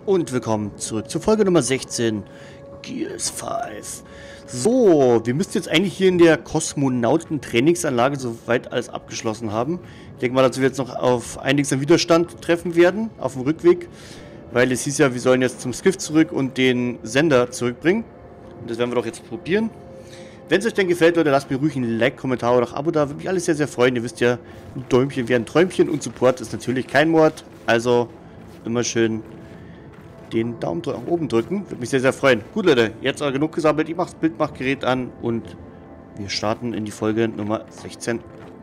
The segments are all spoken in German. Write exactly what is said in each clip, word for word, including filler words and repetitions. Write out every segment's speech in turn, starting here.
Und willkommen zurück zur Folge Nummer sechzehn, Gears fünf. So, wir müssten jetzt eigentlich hier in der Kosmonauten-Trainingsanlage soweit alles abgeschlossen haben. Ich denke mal, dass wir jetzt noch auf einiges an Widerstand treffen werden, auf dem Rückweg. Weil es hieß ja, wir sollen jetzt zum Skiff zurück und den Sender zurückbringen. Und das werden wir doch jetzt probieren. Wenn es euch denn gefällt, Leute, lasst mir ruhig ein Like, Kommentar oder auch Abo da. Würde mich alles sehr, sehr freuen. Ihr wisst ja, ein Däumchen wäre ein Träumchen und Support ist natürlich kein Mord. Also immer schön den Daumen nach oben drücken. Würde mich sehr, sehr freuen. Gut, Leute, jetzt aber genug gesammelt. Ich mache das Bildmachgerät an und wir starten in die Folge Nummer sechzehn.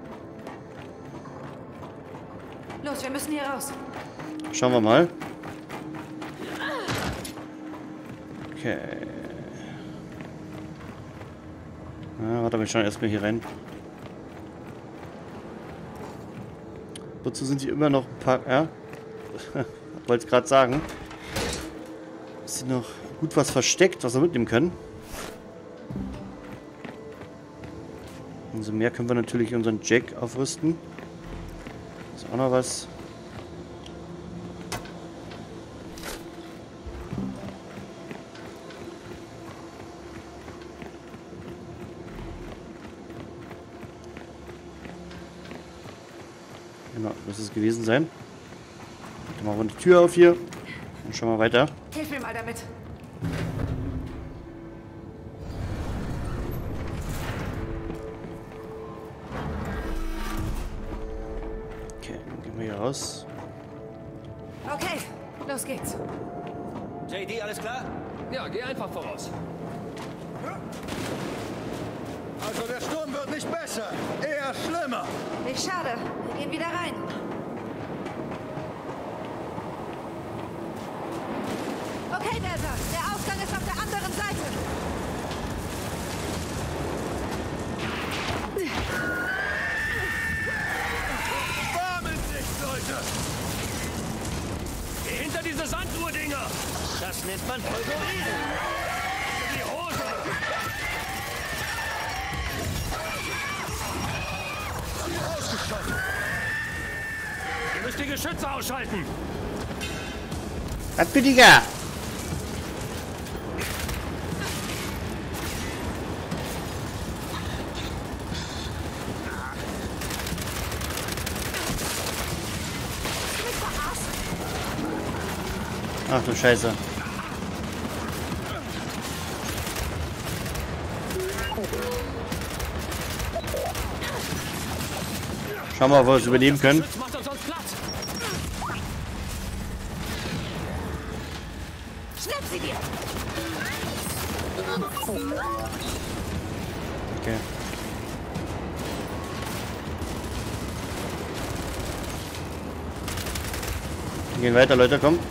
Los, wir müssen hier raus. Schauen wir mal. Okay. Ja, warte, wir schauen erstmal hier rein. Wozu sind sie immer noch ein paar... Ja? Wollte es gerade sagen. Ist hier noch gut was versteckt, was wir mitnehmen können. Umso mehr können wir natürlich unseren Jack aufrüsten. Ist auch noch was. Genau, das ist es gewesen sein. Dann machen wir die Tür auf hier und schauen wir weiter. Hilf mir mal damit. Okay, dann gehen wir hier raus. Okay, los geht's. J D, alles klar? Ja, geh einfach voraus. Also der Sturm wird nicht besser, eher schlimmer. Nicht schade. Wir gehen wieder rein. Okay, Delta. Der Ausgang ist auf der anderen Seite. Warmen sich, Leute! Geh hinter diese Sanduhr-Dinger! Das nennt man Polvorieren. Die Hose! Ausgeschaltet. Ihr müsst die Geschütze ausschalten! Was bin ich da? Ach du Scheiße. Schauen wir mal, ob wir es überleben können. Geschütz macht uns sonst Platz! Schnapp sie dir. Okay. Wir gehen weiter, Leute, komm.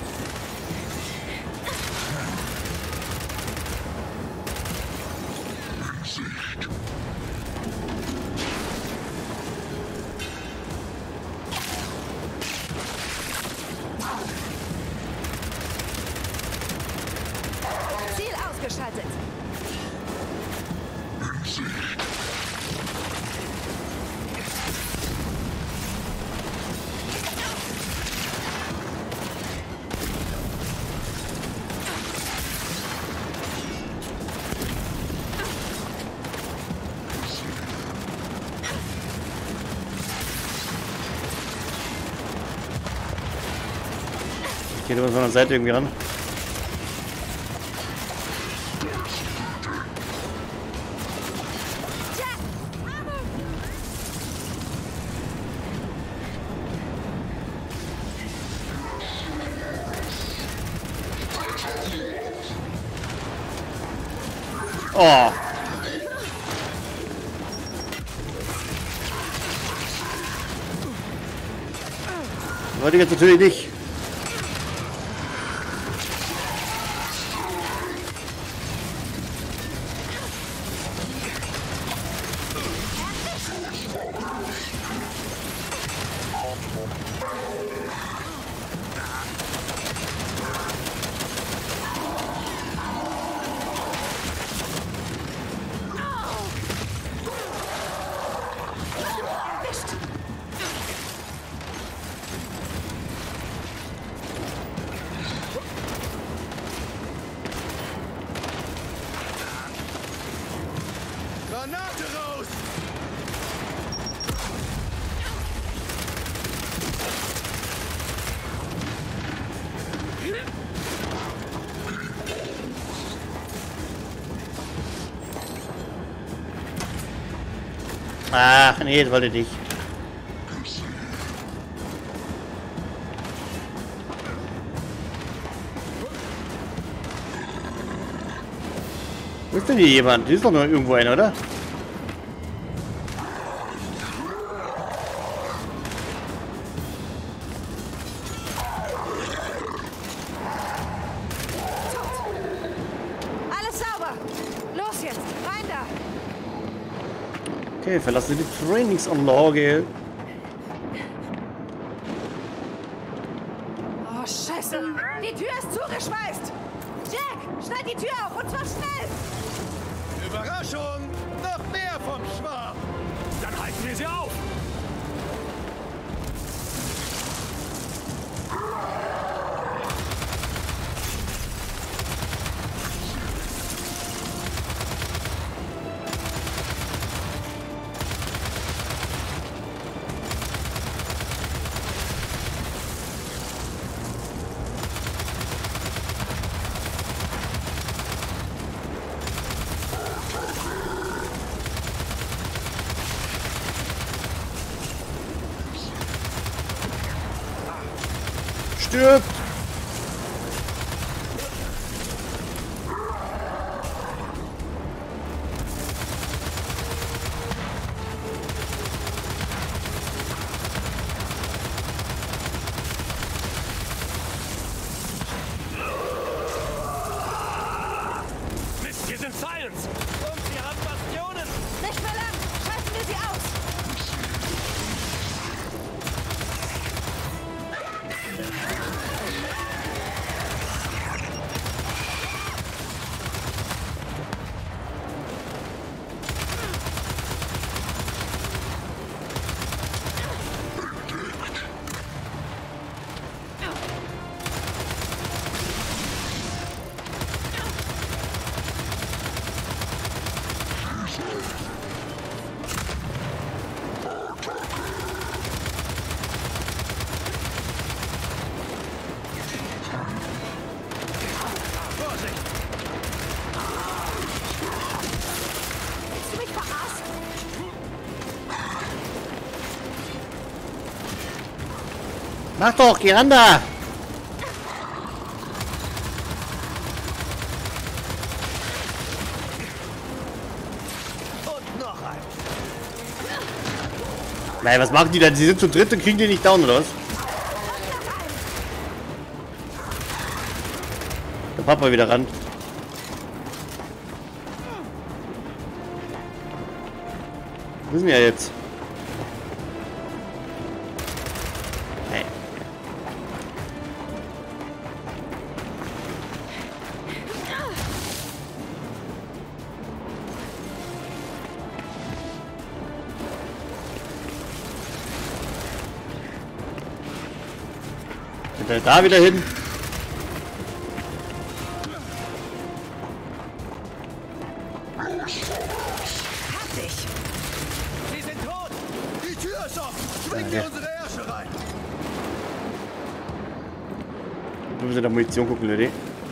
Ziel ausgeschaltet. Geht immer von der Seite irgendwie ran. Oh. Wollte ich jetzt natürlich nicht. Ach, nee, das wollte ich nicht. Wo ist denn hier jemand? Hier ist doch noch irgendwo einer, oder? Alles sauber. Los jetzt, rein da. Okay, verlassen die Trainingsanlage. Oh, Scheiße. Die Tür ist zugeschweißt. Jack, schneid die Tür auf und zwar schnell. Überraschung! Noch mehr vom Schwarm! Dann halten wir sie auf. Stirbt! Mist, hier sind Science. Und sie haben Bastionen! Nicht mehr lang. Schalten wir sie aus. Willst du mich verarschen? Mach doch, geh ran da! Und noch ein! Nein, was machen die da? Die sind zu dritt und kriegen die nicht down, oder was? Der Papa wieder ran. Wo sind wir jetzt? Hey. Sind wir da wieder hin? Sie sind tot! Die Tür ist offen! Schwingen Danke. wir unsere Ärsche rein! Wir müssen nach Munition gucken, Leute.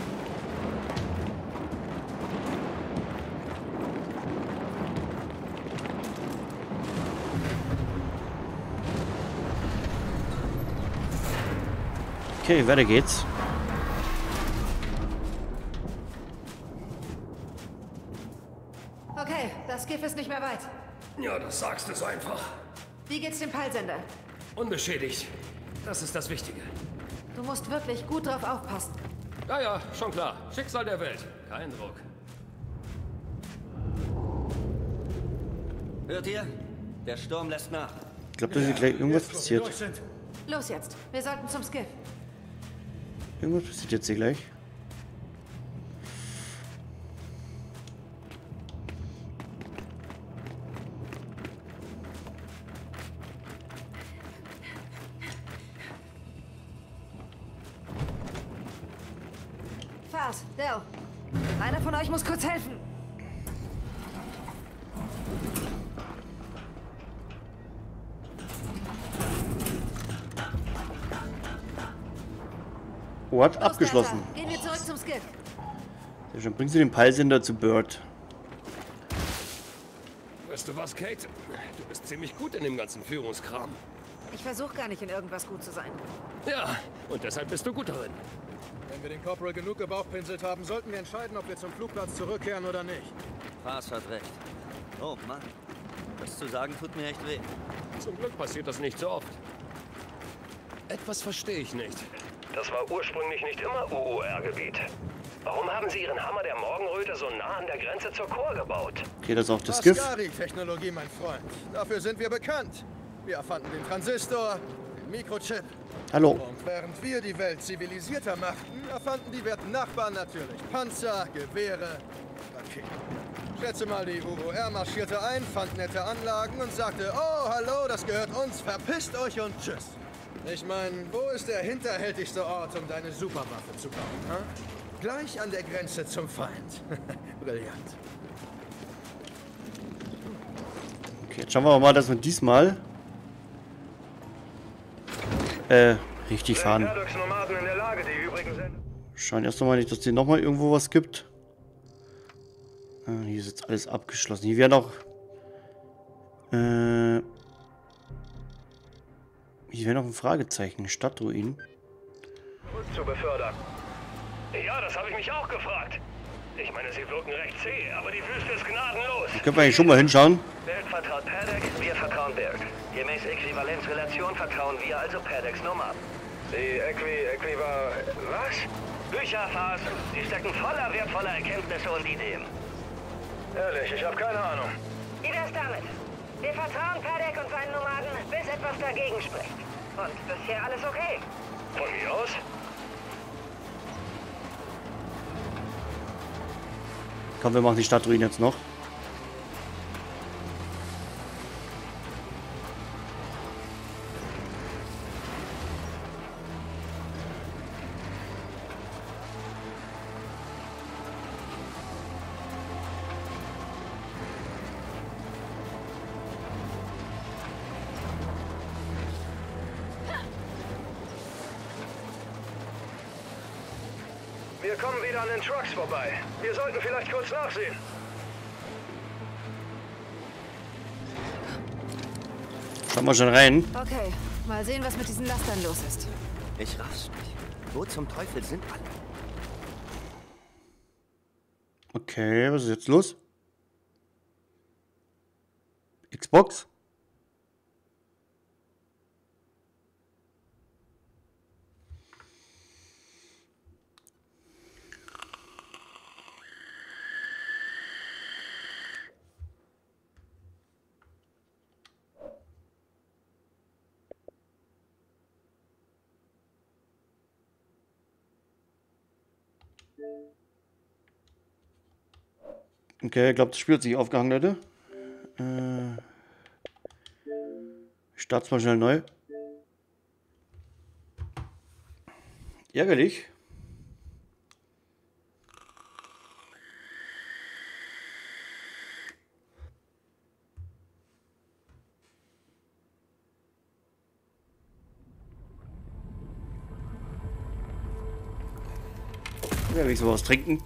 Okay, weiter geht's. Okay, das Gift ist nicht mehr weit. Ja, das sagst du so einfach. Wie geht's dem Peilsender? Unbeschädigt. Das ist das Wichtige. Du musst wirklich gut drauf aufpassen. Ja, ja, schon klar. Schicksal der Welt. Kein Druck. Hört ihr? Der Sturm lässt nach. Ich glaube, da ist gleich irgendwas passiert. Los jetzt. Wir sollten zum Skiff. Irgendwas passiert jetzt hier gleich. Fahrt, Dell. Einer von euch muss kurz helfen. Ort Los, abgeschlossen. Delta. Gehen wir zurück zum Skiff. Sehr schön. Bringen Sie den Peilsender zu Bird. Weißt du was, Kate? Du bist ziemlich gut in dem ganzen Führungskram. Ich versuche gar nicht in irgendwas gut zu sein. Ja, und deshalb bist du gut darin. Wenn wir den Corporal genug gebauchpinselt haben, sollten wir entscheiden, ob wir zum Flugplatz zurückkehren oder nicht. Paz hat recht. Oh Mann, das zu sagen tut mir echt weh. Zum Glück passiert das nicht so oft. Etwas verstehe ich nicht. Das war ursprünglich nicht immer U U R-Gebiet. Warum haben Sie Ihren Hammer der Morgenröte so nah an der Grenze zur Chor gebaut? Geht das auf das Gift? Ascari-Technologie, mein Freund. Dafür sind wir bekannt. Wir erfanden den Transistor, den Mikrochip. Hallo. Und während wir die Welt zivilisierter machten, erfanden die werten Nachbarn natürlich Panzer, Gewehre, Raketen. Schätze mal, die U U R marschierte ein, fand nette Anlagen und sagte, oh, hallo, das gehört uns, verpisst euch und tschüss. Ich meine, wo ist der hinterhältigste Ort, um deine Superwaffe zu bauen, ha? Gleich an der Grenze zum Feind. Brillant. Okay, jetzt schauen wir mal, dass wir diesmal äh, richtig fahren. Nomaden in der Lage, die übrigen sind. Schauen erst mal nicht, dass es hier nochmal irgendwo was gibt. Ah, hier ist jetzt alles abgeschlossen. Hier wäre noch äh, hier wäre noch ein Fragezeichen. Stadtruinen. Zu befördern. Ja, das habe ich mich auch gefragt. Ich meine, sie wirken recht zäh, aber die Wüste ist gnadenlos. Hier können wir eigentlich schon mal hinschauen. Berg vertraut Perdex, wir vertrauen Berg. Gemäß Äquivalenzrelation vertrauen wir also Perdex Nomaden. Die Äqui... Äquiva... was? Bücherphasen. Sie stecken voller wertvoller Erkenntnisse und Ideen. Ehrlich, ich habe keine Ahnung. Wie wär's damit? Wir vertrauen Perdex und seinen Nomaden, bis etwas dagegen spricht. Und bisher alles okay. Von mir aus? Komm, wir machen die Stadtruinen jetzt noch. Wir kommen wieder an den Trucks vorbei. Wir sollten vielleicht kurz nachsehen. Schauen wir schon rein. Okay, mal sehen, was mit diesen Lastern los ist. Ich raff's nicht. Wo zum Teufel sind alle? Okay, was ist jetzt los? Xbox? Okay, ich glaube, das Spiel hat sich aufgehangen, Leute. Äh, ich start's mal schnell neu. Ärgerlich. Ja, will ich sowas trinken?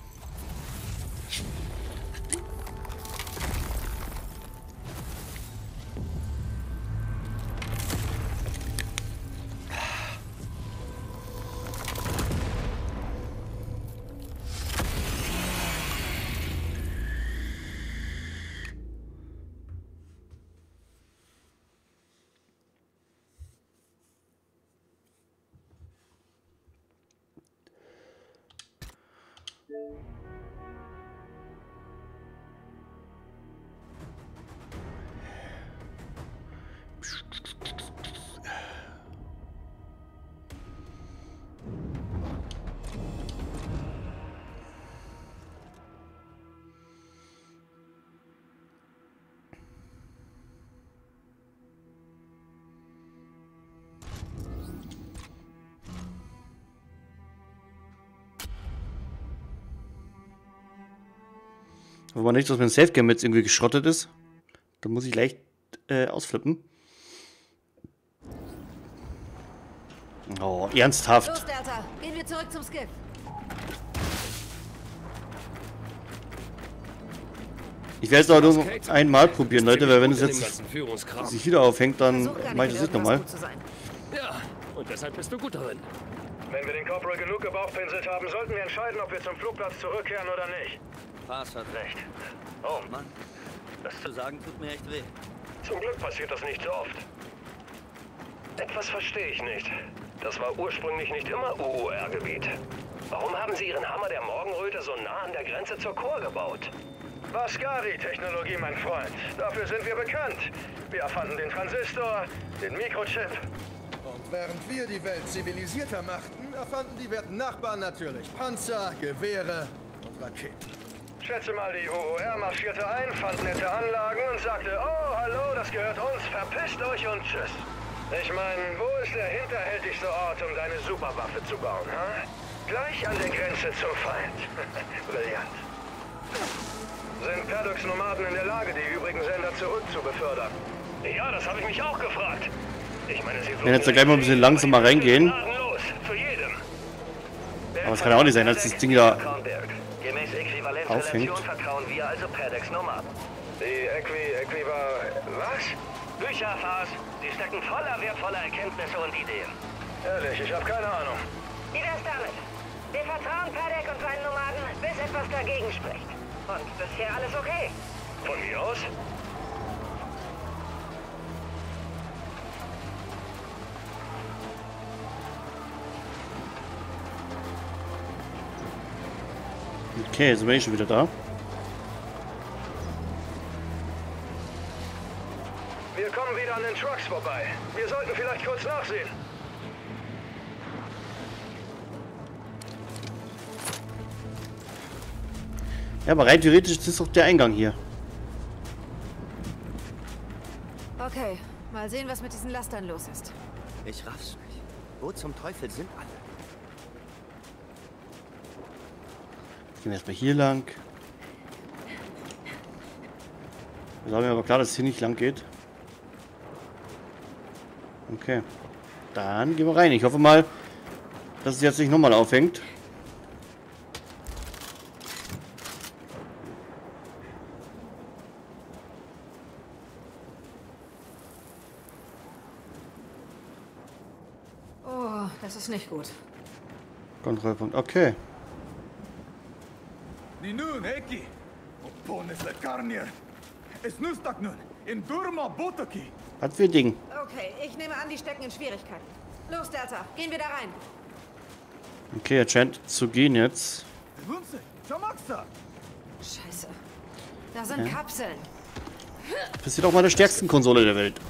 Wenn man nicht, dass mein Safe Game jetzt irgendwie geschrottet ist, dann muss ich leicht äh, ausflippen. Oh, ernsthaft. Los, Delta, gehen wir zurück zum Skiff. Ich werde es aber nur einmal probieren, Leute, weil wenn es Gut in dem jetzt ganzen Führungskram. sich wieder aufhängt, dann Versuch gar mache ich nicht das mit nicht irgendwas nochmal. gut zu sein. Ja, und deshalb bist du gut darin. Wenn wir den Corporal genug gebauchpinselt haben, sollten wir entscheiden, ob wir zum Flugplatz zurückkehren oder nicht. Fast hat recht. Oh, Mann, das zu sagen tut mir echt weh. zum Glück passiert das nicht so oft. Etwas verstehe ich nicht. Das war ursprünglich nicht immer U U R-Gebiet. Warum haben Sie Ihren Hammer der Morgenröte so nah an der Grenze zur Chor gebaut? Vascari-Technologie, mein Freund. Dafür sind wir bekannt. Wir erfanden den Transistor, den Mikrochip. Und während wir die Welt zivilisierter machten, erfanden die werten Nachbarn natürlich Panzer, Gewehre und Raketen. Schätze mal, die U U R marschierte ein, fand nette Anlagen und sagte, oh, hallo, das gehört uns, verpisst euch und tschüss. Ich meine, wo ist der hinterhältigste Ort, um deine Superwaffe zu bauen, ha? Gleich an der Grenze zum Feind. Brillant. Sind Paddock's Nomaden in der Lage, die übrigen Sender zurückzubefördern? Ja, das habe ich mich auch gefragt. Ich meine, sie werden jetzt da gleich mal ein bisschen langsamer reingehen. Los, für jeden. Aber es kann ja auch nicht sein, dass das Ding da Gemäß aufhängt. Äquivalenzrelation vertrauen wir also Paddock's Nomaden. Die Äqui... Äquiva... was? Bücher, Fas. Sie stecken voller wertvoller Erkenntnisse und Ideen. Ehrlich, ich habe keine Ahnung. Wie wär's damit? Wir vertrauen Paddock und seinen Nomaden, bis etwas dagegen spricht. Und bisher alles okay. Von mir aus? Okay, jetzt bin ich schon wieder da. Wir kommen wieder an den Trucks vorbei. Wir sollten vielleicht kurz nachsehen. Ja, aber rein theoretisch ist doch der Eingang hier. Okay, mal sehen, was mit diesen Lastern los ist. Ich raff's nicht. Wo zum Teufel sind alle? Jetzt gehen wir erstmal hier lang. Wir sagen aber klar, dass es hier nicht lang geht. Okay. Dann gehen wir rein. Ich hoffe mal, dass es jetzt nicht nochmal aufhängt. Oh, das ist nicht gut. Kontrollpunkt. Okay. Ninun, Eki. Opones le Karnier. Es nustak nun. In Durma Botoki. Was für Ding? Okay, ich nehme an, die stecken in Schwierigkeiten. Los, Delta, gehen wir da rein. Okay, er scheint zu gehen jetzt. Lunse, Chamaxa. Scheiße. Da sind Ja. Kapseln. Passiert auch mal der stärksten Konsole der Welt.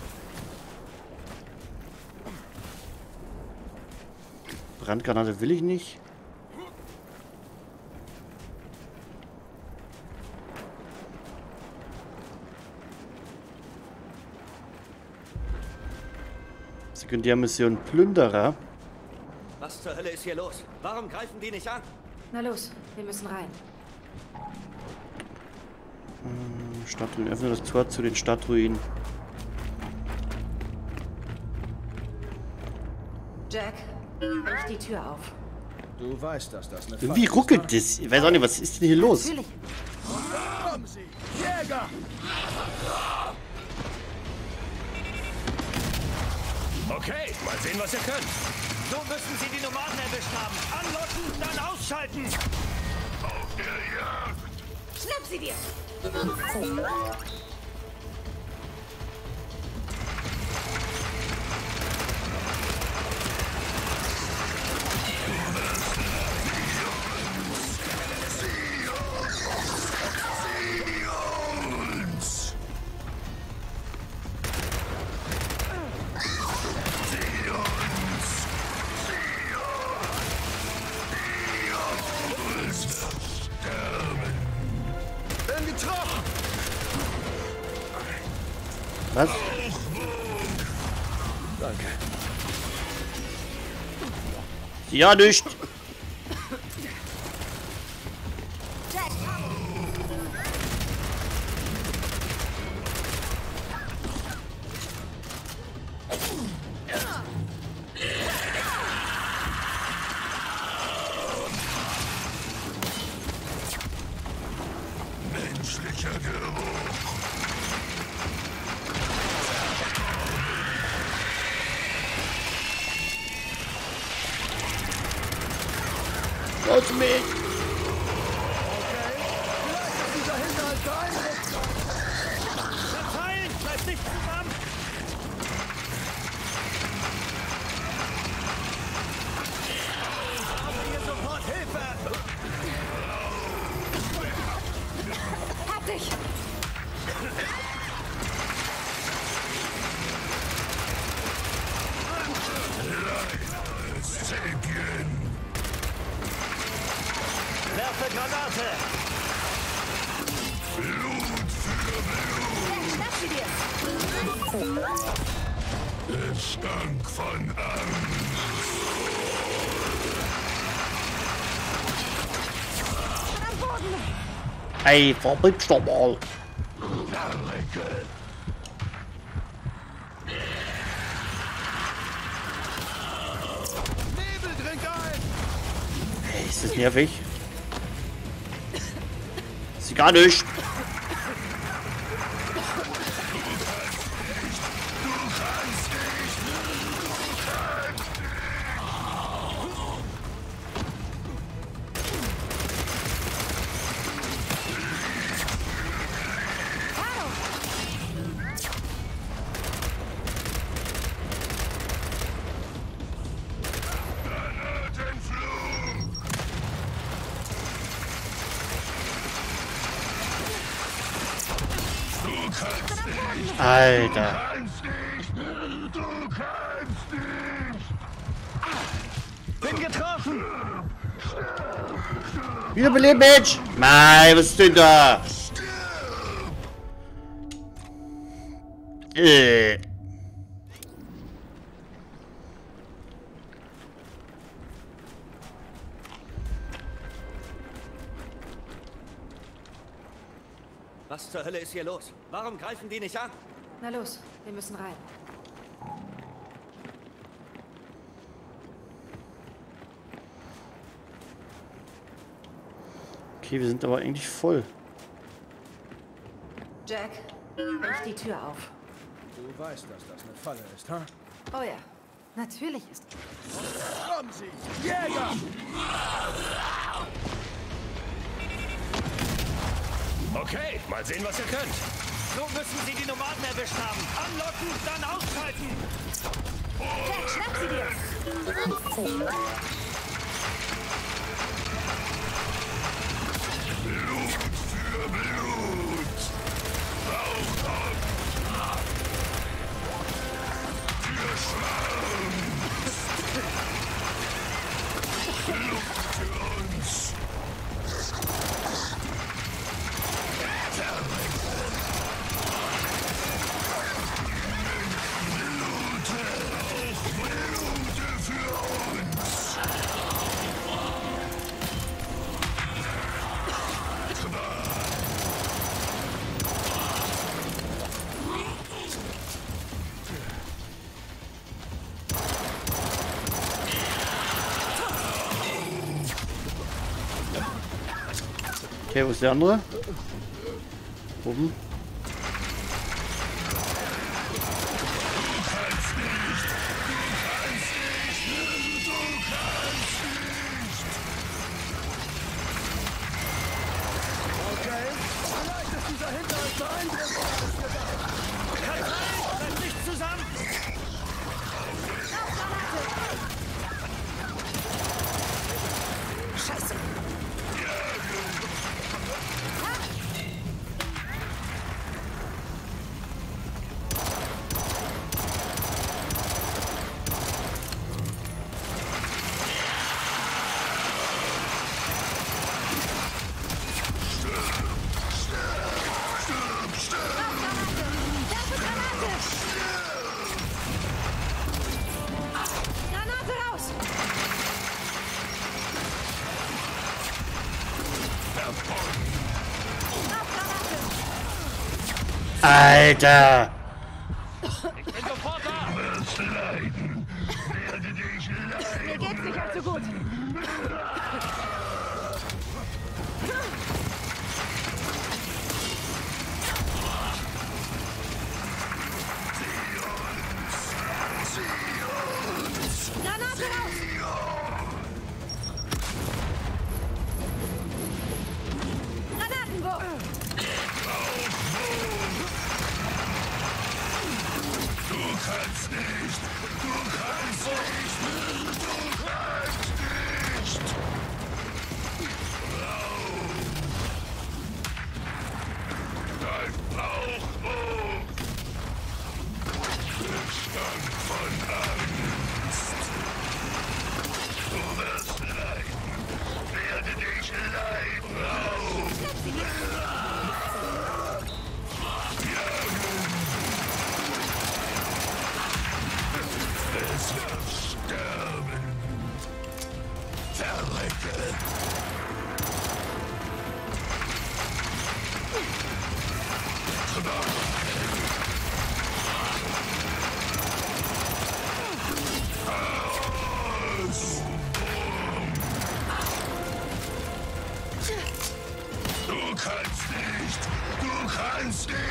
Brandgranate will ich nicht. Sekundärmission Plünderer. Was zur Hölle ist hier los? Warum greifen die nicht an? Na los, wir müssen rein. Stadtruinen. Öffne das Tor zu den Stadtruinen. Jack, brich die Tür auf. Du weißt, dass das eine Irgendwie Falle ruckelt das. Ich weiß auch nicht, was ist denn hier los? Natürlich. ist. Kommen Sie! Jäger! Okay, mal sehen, was ihr könnt. So müssen sie die Nomaden erwischt haben. Anlocken, dann ausschalten. Schnapp sie dir! Werden getroffen! Was? Danke. Ja, nicht. Jack! Menschlicher Geruch. Raus mich! Okay. Vielleicht ist dieser Hinterhalt beeindruckend. Verteilen! Bleibt nicht zusammen! Hier sofort Hilfe! Hab dich! Werfe Granate! Schnapp sie dir! Es stank von Angst. Am Boden! Ey, verrückt doch mal! Verrecke. Nebel dringt ein! Ey, ist das nervig? Sie gar nicht! Alter. Du kannst nicht. Bin getroffen! Wiederbelebt, Mensch! Nein, was ist denn da? Äh. Was zur Hölle ist hier los? Warum greifen die nicht an? Na los, wir müssen rein. Okay, wir sind aber eigentlich voll. Jack, brich die Tür auf. Du weißt, dass das eine Falle ist, ha? Oh ja, natürlich ist. Kommen Sie! Jäger! Okay, mal sehen, was ihr könnt. So müssen sie die Nomaden erwischt haben. Anlocken, dann ausschalten! Jack, schnapp sie dir! Okay, wo ist der andere? Oben. Okay. Vielleicht ist dieser Hinterhalt beeindruckend. Bleibt nicht zusammen! Scheiße! Granate raus! Alter! Ich bin sofort da! Mir geht's nicht allzu gut. Granate raus! aktiviert. Es wird sterben. Verrecke. Du kannst nicht! Du kannst nicht!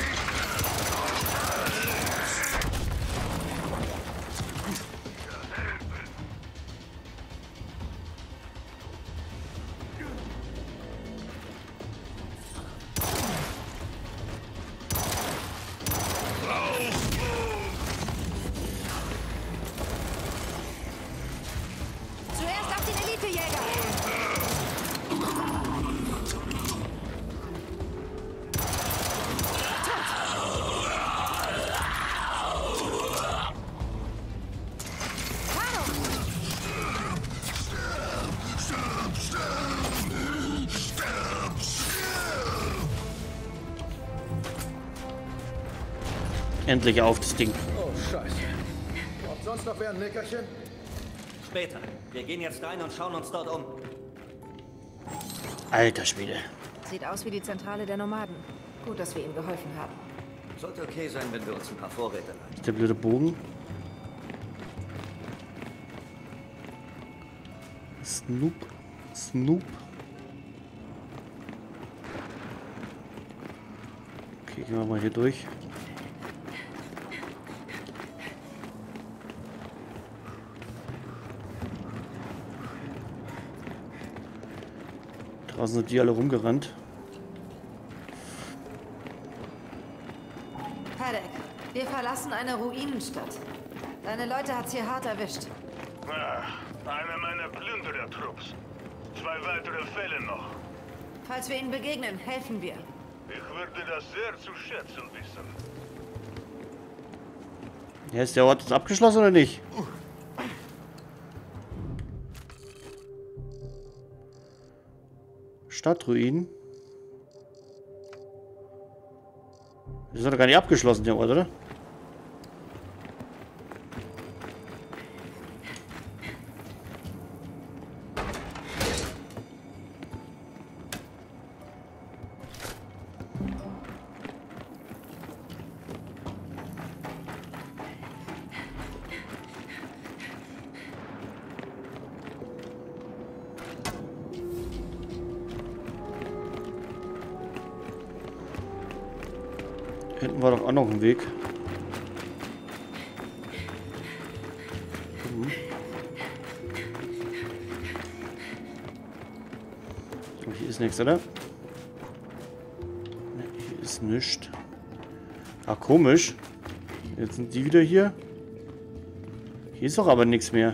Zuerst auf den Elitejäger! Endlich auf das Ding. Oh, Scheiße. Braucht sonst noch wer ein Nickerchen? Später. Wir gehen jetzt rein und schauen uns dort um. Alter Schwede. Sieht aus wie die Zentrale der Nomaden. Gut, dass wir ihm geholfen haben. Sollte okay sein, wenn wir uns ein paar Vorräte leisten. Der blöde Bogen. Snoop. Snoop. Okay, gehen wir mal hier durch. Draußen sind die alle rumgerannt. Paddock, wir verlassen eine Ruinenstadt. Deine Leute hat's hier hart erwischt. Ach, einer meiner Plünderertrupps. Zwei weitere Fälle noch. Falls wir ihnen begegnen, helfen wir. Ich würde das sehr zu schätzen wissen. Ja, ist der Ort jetzt abgeschlossen oder nicht? Stadtruinen. Das ist doch gar nicht abgeschlossen, der Ort, oder? Hinten war doch auch noch ein Weg. Mhm. So, hier ist nichts, oder? Ne, hier ist nichts. Ach, komisch. Jetzt sind die wieder hier. Hier ist doch aber nichts mehr.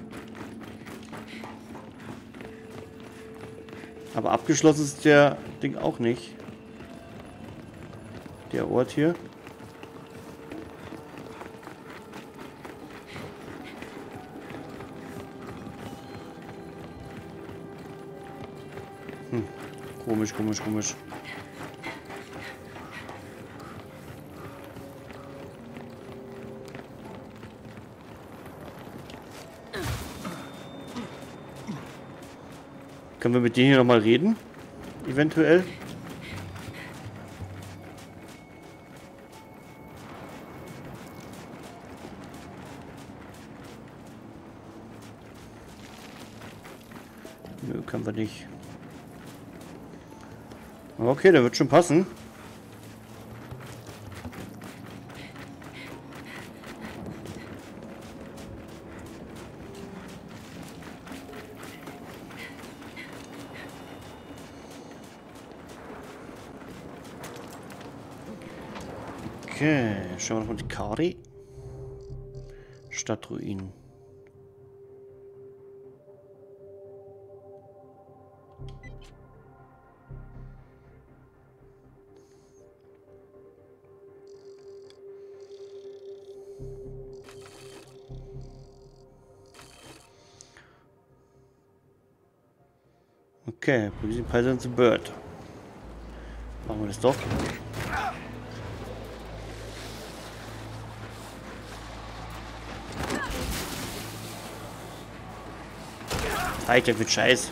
Aber abgeschlossen ist der Ding auch nicht. Der Ort hier. Hm. Komisch, komisch, komisch. Können wir mit denen hier nochmal reden? Eventuell. Nö, können wir nicht. Okay, der wird schon passen. Okay, schauen wir mal die Karte. Stadtruinen. Okay, Police Presence Bird. Machen wir das doch. Alter, für Scheiß.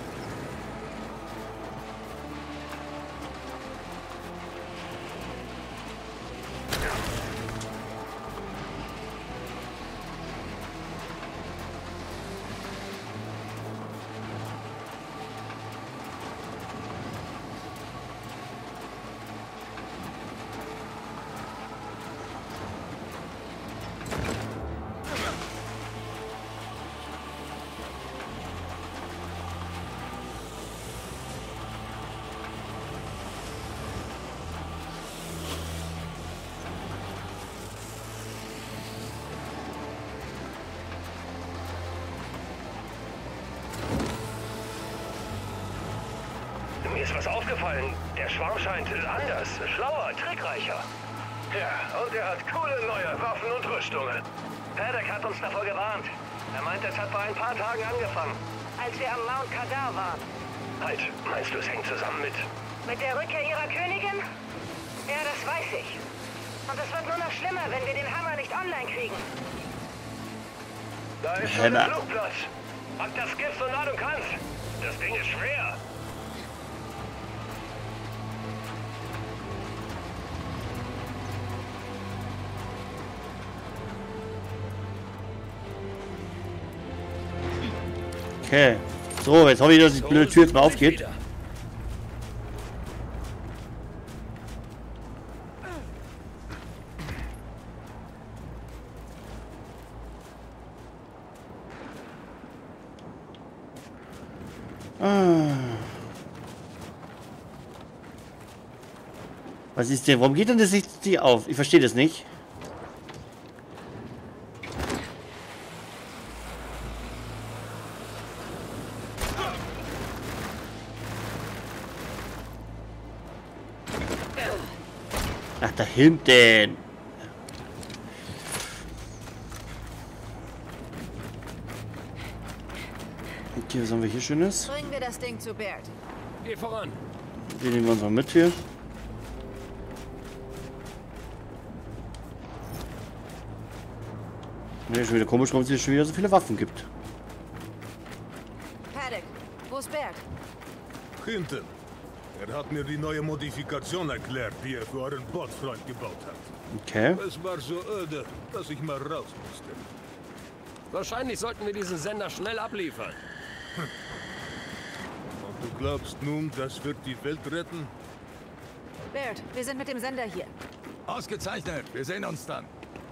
Mir ist was aufgefallen. Der Schwarm scheint anders, schlauer, trickreicher. Ja, und er hat coole neue Waffen und Rüstungen. Paddock hat uns davor gewarnt. Er meint, es hat vor ein paar Tagen angefangen. Als wir am Mount Kadar waren. Halt, meinst du, es hängt zusammen mit... Mit der Rückkehr ihrer Königin? Ja, das weiß ich. Und es wird nur noch schlimmer, wenn wir den Hammer nicht online kriegen. Da ist schon ein Flugplatz. Pack das Gift so nah du kannst. Das Ding ist schwer. Okay. So, jetzt hoffe ich, dass die blöde Tür jetzt mal aufgeht. Ah. Was ist denn? Warum geht denn das nicht auf? Ich verstehe das nicht. Ach, da hinten. Okay, was haben wir hier Schönes? Bringen wir das Ding zu Baird. Geh voran. Den nehmen wir uns mal mit hier. Ne, schon wieder komisch, warum es hier schon wieder so viele Waffen gibt. Paddock, wo ist Baird? Hinten. Er hat mir die neue Modifikation erklärt, die er für euren Botfreund gebaut hat. Okay. Es war so öde, dass ich mal raus musste. Wahrscheinlich sollten wir diesen Sender schnell abliefern. Und du glaubst nun, das wird die Welt retten? Baird, wir sind mit dem Sender hier. Ausgezeichnet. Wir sehen uns dann.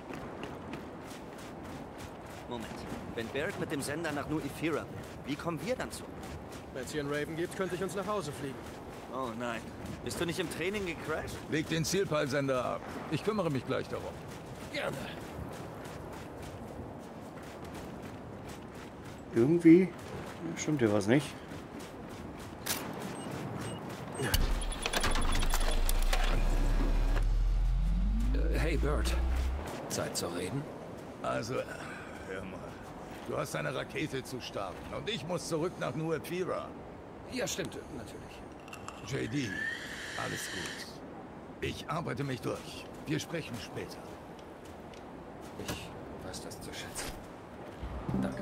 Moment. Wenn Baird mit dem Sender nach New Ephyra will, wie kommen wir dann zu? Wenn es hier einen Raven gibt, könnte ich uns nach Hause fliegen. Oh nein. Bist du nicht im Training gecrashed? Leg den Zielpeilsender ab. Ich kümmere mich gleich darum. Gerne. Irgendwie stimmt hier was nicht. Äh, hey, Bird. Zeit zu reden? Also, hör mal. Du hast eine Rakete zu starten und ich muss zurück nach New Ephyra. Ja, stimmt, natürlich. J D, alles gut. Ich arbeite mich durch. Wir sprechen später. Ich weiß das zu schätzen. Danke.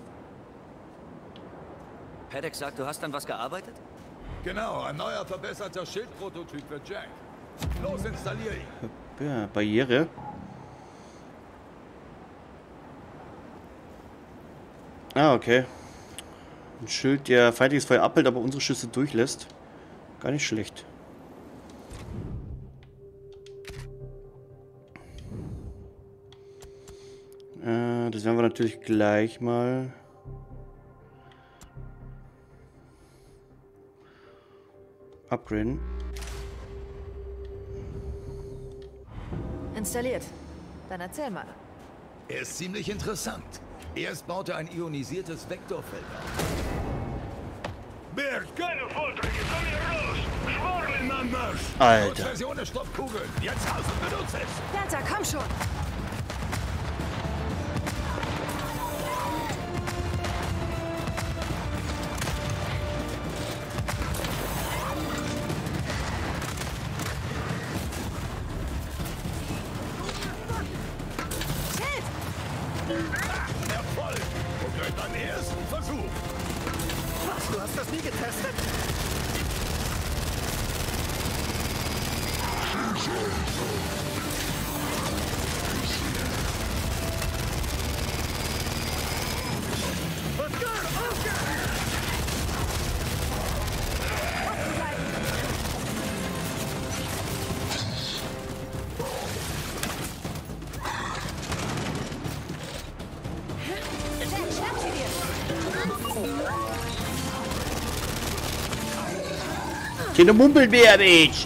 Paddock sagt, du hast an was gearbeitet? Genau, ein neuer verbesserter Schildprototyp für Jack. Los, installier ihn. Ja, Barriere. Ah, okay. Ein Schild, der feindliches Feuer abhält, aber unsere Schüsse durchlässt. Gar nicht schlecht. Äh, das werden wir natürlich gleich mal. Upgraden. Installiert. Dann erzähl mal. Er ist ziemlich interessant. Erst baut er ein ionisiertes Vektorfeld auf. Baird, keine Vorträge, komm hier raus! Schwarm in Anmarsch! Alter. Version der Stoppkugeln. Jetzt raus und benutzt es. Delta, komm schon! Keine Mumpelbär, Bitch!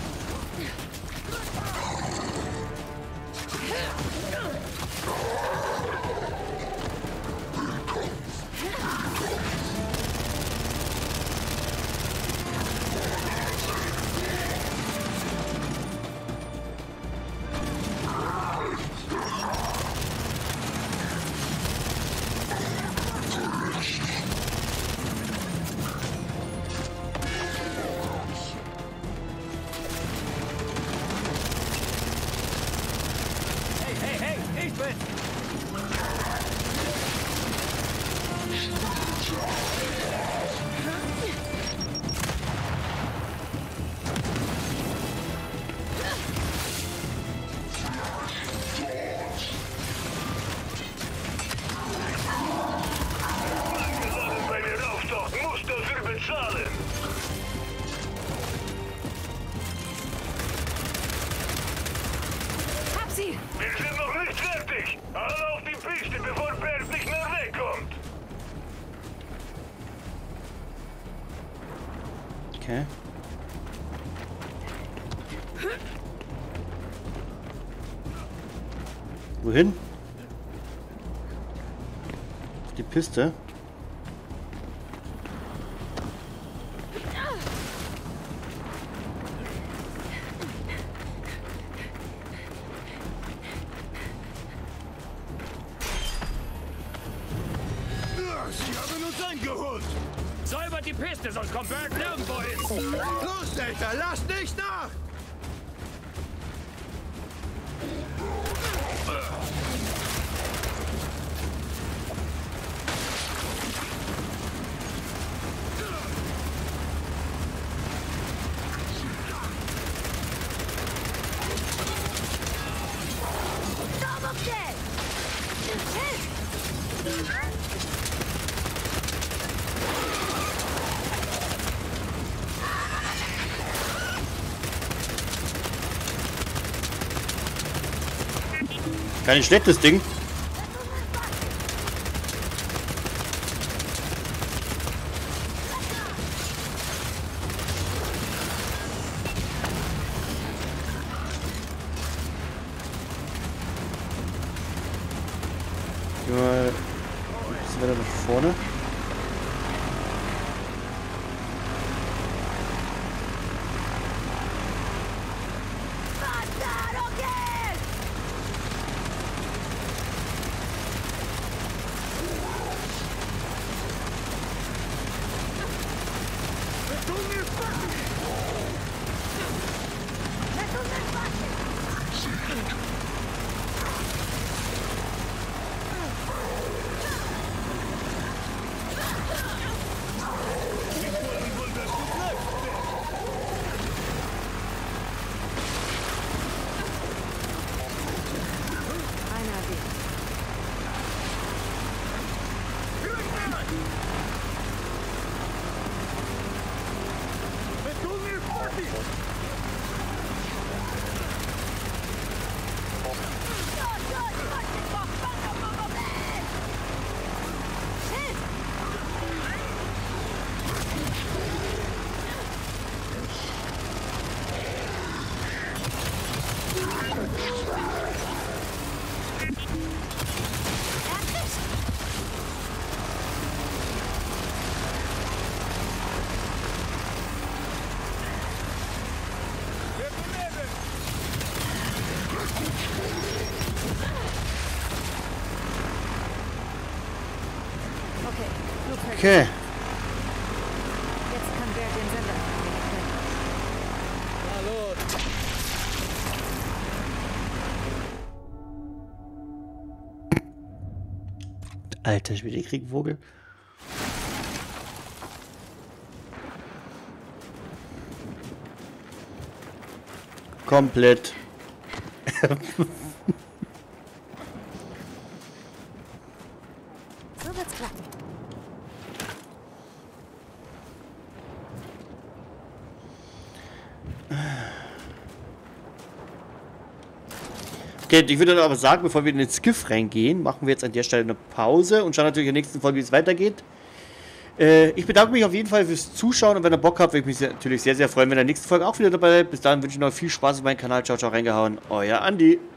Okay. Wohin? Auf die Piste. Sie haben uns eingeholt! Säubert die Piste, sonst kommt Bird nirgendwo hin! Los, Delta, lass nicht nach! Kein schlechtes Ding. Gehen wir mal ein bisschen weiter nach vorne. Okay. Jetzt kann Bert den Sender Alter, ich will den Krieg Vogel. Komplett. So wird's klappen. Okay, ich würde dann aber sagen, bevor wir in den Skiff reingehen, machen wir jetzt an der Stelle eine Pause und schauen natürlich in der nächsten Folge, wie es weitergeht. Äh, ich bedanke mich auf jeden Fall fürs Zuschauen und wenn ihr Bock habt, würde ich mich sehr, natürlich sehr, sehr freuen, wenn ihr in der nächsten Folge auch wieder dabei seid. Bis dahin wünsche ich noch viel Spaß auf meinem Kanal. Ciao, ciao, reingehauen. Euer Andi.